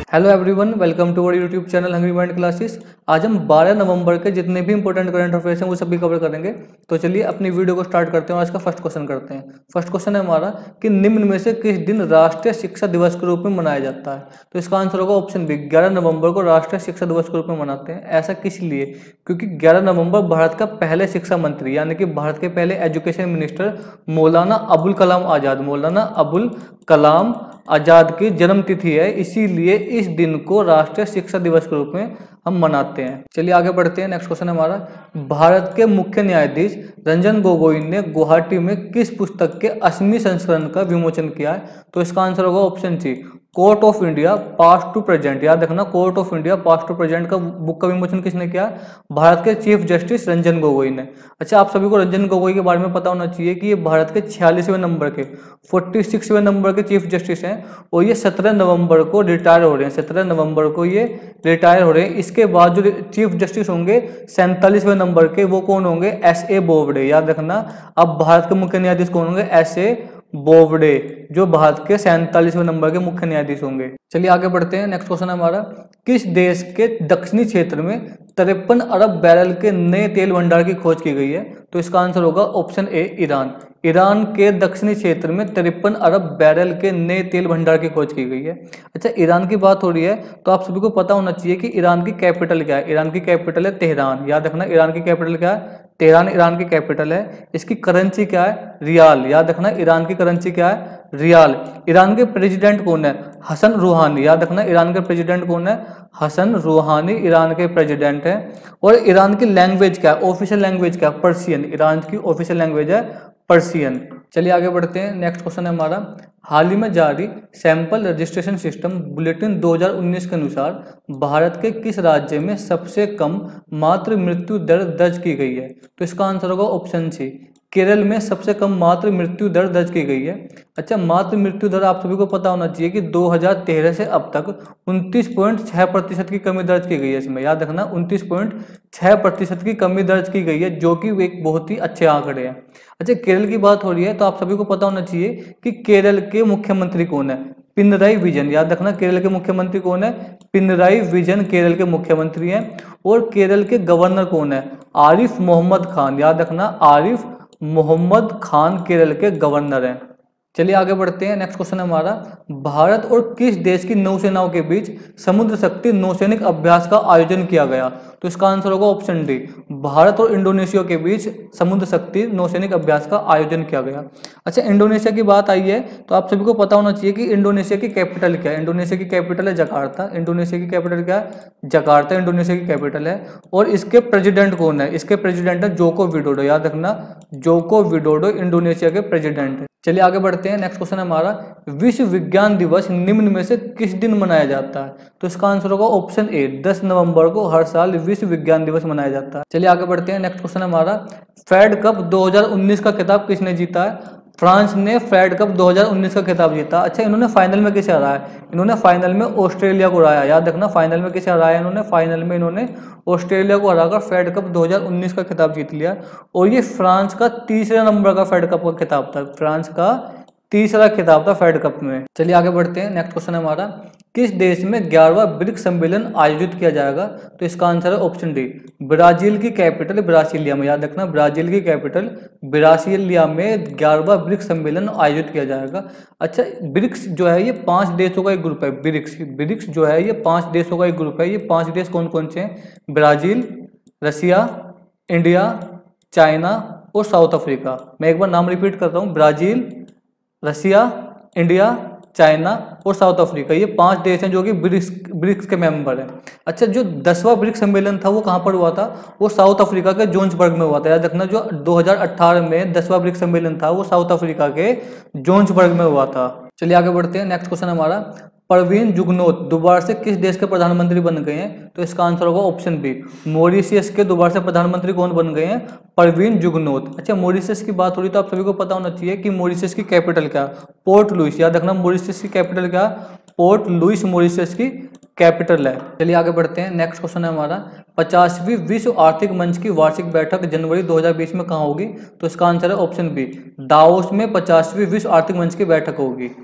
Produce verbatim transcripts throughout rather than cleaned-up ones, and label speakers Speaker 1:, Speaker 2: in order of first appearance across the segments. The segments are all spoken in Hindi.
Speaker 1: Hello everyone, welcome to our YouTube channel hungry mind classes. आज हम बारह नवंबर के जितने भी इंपॉर्टेंट करंट अफेयर्स हैं वो सभी कवर करेंगे। तो चलिए अपनी वीडियो को स्टार्ट करते हैं और आज का फर्स्ट क्वेश्चन करते हैं। फर्स्ट क्वेश्चन है हमारा कि निम्न में से किस दिन राष्ट्रीय शिक्षा दिवस के रूप में मनाया जाता है। तो इसका आंसर होगा ऑप्शन बी, ग्यारह नवंबर को राष्ट्रीय शिक्षा दिवस के रूप में मनाते हैं। ऐसा किस लिए? क्योंकि ग्यारह नवंबर भारत का पहले शिक्षा मंत्री यानी कि भारत के पहले एजुकेशन मिनिस्टर मौलाना अबुल कलाम आज़ाद मौलाना अबुल कलाम आज़ाद की जन्म तिथि है, इसीलिए इस दिन को राष्ट्रीय शिक्षा दिवस के रूप में हम मनाते हैं। चलिए आगे बढ़ते हैं। नेक्स्ट क्वेश्चन हमारा, भारत के मुख्य न्यायाधीश रंजन गोगोई ने गुवाहाटी में किस पुस्तक के अस्सी संस्करण का विमोचन किया है? तो इसका आंसर होगा option C, court of India past to present. याद रखना, court of India past to present का बुक का विमोचन किसने किया? भारत के चीफ जस्टिस रंजन गोगोई ने। अच्छा, आप सभी को रंजन गोगोई के बारे में पता होना चाहिए कि ये भारत के छियालीसवें नंबर के छियालीसवें नंबर के चीफ जस्टिस हैं और ये सत्रह नवंबर को रिटायर हो रहे हैं। सत्रह नवंबर को ये रिटायर हो रहे हैं। इसके बाद जो चीफ जस्टिस होंगे सैंतालीसवें नंबर के, वो कौन होंगे? S A Bobde. याद रखना, अब भारत के मुख्य न्यायाधीश कौन होंगे? एस ए बोबडे, जो भारत के सैंतालीसवें नंबर के मुख्य न्यायाधीश होंगे। चलिए आगे बढ़ते हैं। नेक्स्ट क्वेश्चन हमारा, किस देश के दक्षिणी क्षेत्र में तिरपन अरब बैरल के नए तेल भंडार की खोज की गई है? तो इसका आंसर होगा ऑप्शन ए, ईरान। ईरान के दक्षिणी क्षेत्र में तिरपन अरब बैरल के नए तेल भंडार की खोज की गई है। अच्छा, ईरान की बात हो रही है तो आप सभी को पता होना चाहिए कि ईरान की कैपिटल क्या है। ईरान की कैपिटल है तेहरान। याद रखना, ईरान की कैपिटल क्या है? तेहरान ईरान की कैपिटल है। इसकी करेंसी क्या है? रियाल। याद रखना, ईरान की करेंसी क्या है? रियाल। ईरान के प्रेसिडेंट कौन है? हसन रूहानी। याद रखना, ईरान के प्रेसिडेंट कौन है? हसन रूहानी ईरान के प्रेसिडेंट हैं। और ईरान की लैंग्वेज क्या है? ऑफिशियल लैंग्वेज क्या है? पर्शियन। ईरान की ऑफिशियल लैंग्वेज है पर्शियन। चलिए आगे बढ़ते हैं। नेक्स्ट क्वेश्चन है हमारा, हाल ही में जारी सैंपल रजिस्ट्रेशन सिस्टम बुलेटिन दो हज़ार उन्नीस के अनुसार भारत के किस राज्य में सबसे कम मातृ मृत्यु दर दर्ज की गई है? तो इसका आंसर होगा ऑप्शन सी, केरल में सबसे कम मातृ मृत्यु दर दर्ज की गई है। अच्छा, मातृ मृत्यु दर आप सभी को पता होना चाहिए कि दो हज़ार तेरह से अब तक उनतीस पॉइंट छह प्रतिशत की कमी दर्ज की गई है। इसमें याद रखना, उनतीस पॉइंट छह प्रतिशत की कमी दर्ज की गई है, जो कि एक बहुत ही अच्छे आंकड़े हैं। अच्छा, केरल की बात हो रही है तो आप सभी को पता होना चाहिए कि केरल के मुख्यमंत्री कौन है? पिनराई विजयन। याद रखना, केरल के मुख्यमंत्री कौन है? पिनराई विजयन केरल के मुख्यमंत्री हैं। और केरल के गवर्नर कौन है? आरिफ मोहम्मद खान। याद रखना, आरिफ मोहम्मद खान केरल के गवर्नर हैं। चलिए आगे बढ़ते हैं। नेक्स्ट क्वेश्चन है हमारा, भारत और किस देश की नौसेनाओं के बीच समुद्र शक्ति नौसैनिक अभ्यास का आयोजन किया गया? तो इसका आंसर होगा ऑप्शन डी, भारत और इंडोनेशिया के बीच समुद्र शक्ति नौसैनिक अभ्यास का आयोजन किया गया। अच्छा, इंडोनेशिया की बात आई है तो आप सभी को पता होना चाहिए कि इंडोनेशिया की कैपिटल क्या है? इंडोनेशिया की कैपिटल है जकार्ता। इंडोनेशिया की कैपिटल क्या है? जकार्ता इंडोनेशिया की कैपिटल है। और इसके प्रेसिडेंट कौन है? इसके प्रेसिडेंट है जोको विडोडो। याद रखना, जोको विडोडो इंडोनेशिया के प्रेसिडेंट है। चलिए आगे बढ़ते हैं। नेक्स्ट क्वेश्चन हमारा, विश्व विज्ञान दिवस निम्न में से किस दिन मनाया जाता है? तो इसका आंसर होगा ऑप्शन ए, दस नवंबर को हर साल विश्व विज्ञान दिवस मनाया जाता है। चलिए आगे बढ़ते हैं। नेक्स्ट क्वेश्चन हमारा, फेड कप दो हज़ार उन्नीस का खिताब किसने जीता है? फ्रांस ने फेड कप दो हज़ार उन्नीस का खिताब जीता। अच्छा, इन्होंने फाइनल में किसे हराया? इन्होंने फाइनल में ऑस्ट्रेलिया को हराया। याद रखना, फाइनल में किसे हराया इन्होंने? फाइनल में इन्होंने ऑस्ट्रेलिया को हराकर फेड कप दो हज़ार उन्नीस का खिताब जीत लिया। और ये फ्रांस का तीसरे नंबर का फेड कप का खिताब था। फ्रांस का तीसरा खिताब था फेड कप में। चलिए आगे बढ़ते हैं। नेक्स्ट क्वेश्चन है हमारा, किस देश में ग्यारहवां ब्रिक्स सम्मेलन आयोजित किया जाएगा? तो इसका आंसर है ऑप्शन डी, ब्राजील की कैपिटल ब्रासिलिया में। याद रखना, ब्राजील की कैपिटल ब्रासिलिया में ग्यारहवां ब्रिक्स सम्मेलन आयोजित किया जाएगा। अच्छा, ब्रिक्स जो है ये पांच देशों का एक ग्रुप है। ब्रिक्स ब्रिक्स जो है ये पांच देशों का एक ग्रुप है। ये पांच देश कौन कौन से हैं? ब्राजील, रसिया, इंडिया, चाइना और साउथ अफ्रीका। मैं एक बार नाम रिपीट करता हूँ, ब्राजील, रसिया, इंडिया, चाइना और साउथ अफ्रीका। ये पांच देश हैं जो कि ब्रिक्स ब्रिक्स के मेंबर हैं। अच्छा, जो दसवां ब्रिक्स सम्मेलन था वो कहाँ पर हुआ था? वो साउथ अफ्रीका के जोन्सबर्ग में हुआ था। याद रखना, जो दो हज़ार अठारह में दसवां ब्रिक्स सम्मेलन था वो साउथ अफ्रीका के जोन्सबर्ग में हुआ था। चलिए आगे बढ़ते हैं। नेक्स्ट क्वेश्चन हमारा, परवीन जुगनौथ दोबारा से किस देश के प्रधानमंत्री बन गए हैं? तो इसका आंसर होगा ऑप्शन बी, मॉरिशस के दोबारा से प्रधानमंत्री कौन बन गए हैं? परवीन जुगनौथ। अच्छा, मॉरिशस की बात हो रही तो आप सभी को पता होना चाहिए कि मॉरिशस की कैपिटल क्या? Port Louis. याद रखना, मॉरिशस की कैपिटल क्या? पोर्ट लुइस मॉरिशस की कैपिटल है। चलिए आगे बढ़ते हैं। नेक्स्ट क्वेश्चन है हमारा, पचासवीं विश्व आर्थिक मंच की वार्षिक बैठक जनवरी दो हज़ार बीस में कहाँ होगी? तो इसका आंसर है ऑप्शन बी, दाओस में पचासवीं विश्व आर्थिक मंच की बैठक होगी।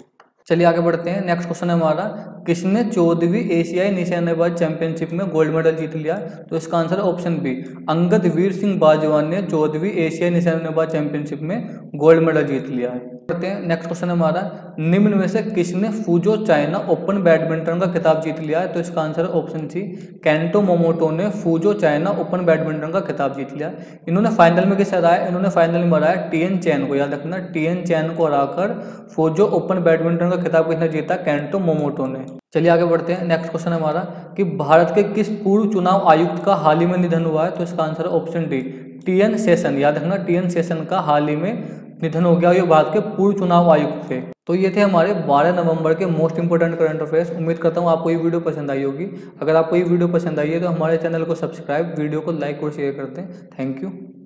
Speaker 1: चलिए आगे बढ़ते हैं। नेक्स्ट क्वेश्चन है हमारा, किसने चौदहवीं एशियाई निशानेबाज चैंपियनशिप में गोल्ड मेडल जीत लिया? तो इसका आंसर है ऑप्शन बी, अंगद वीर सिंह बाजवा ने चौदहवीं एशियाई निशानेबाज चैंपियनशिप में गोल्ड मेडल जीत लिया है। बढ़ते हैं। नेक्स्ट क्वेश्चन है हमारा, निम्न में से किसने फुजो चाइना ओपन बैडमिंटन का खिताब जीत लिया है? तो इसका आंसर है ऑप्शन सी, केंटो मोमोटो ने फुजो चाइना ओपन बैडमिंटन का खिताब जीत लिया। इन्होंने फाइनल में किसे हराया? इन्होंने फाइनल में हराया टीएन चैन को। याद रखना, टीएन चैन को हराकर फुजो ओपन बैडमिंटन का खिताब किसने जीता? केंटो मोमोटो ने। चलिए आगे बढ़ते हैं। नेक्स्ट क्वेश्चन है हमारा कि भारत के किस पूर्व चुनाव आयुक्त का हाल ही में निधन हुआ है? तो इसका आंसर है ऑप्शन डी, टीएन शेषन। याद रखना, टीएन शेषन का हाल ही में निधन हो गया। ये भारत के पूर्व चुनाव आयुक्त थे। तो ये थे हमारे बारह नवंबर के मोस्ट इंपोर्टेंट करंट अफेयर्स। उम्मीद करता हूँ आपको ये वीडियो पसंद आई होगी। अगर आपको ये वीडियो पसंद आई है तो हमारे चैनल को सब्सक्राइब, वीडियो को लाइक और शेयर करते हैं। Thank you.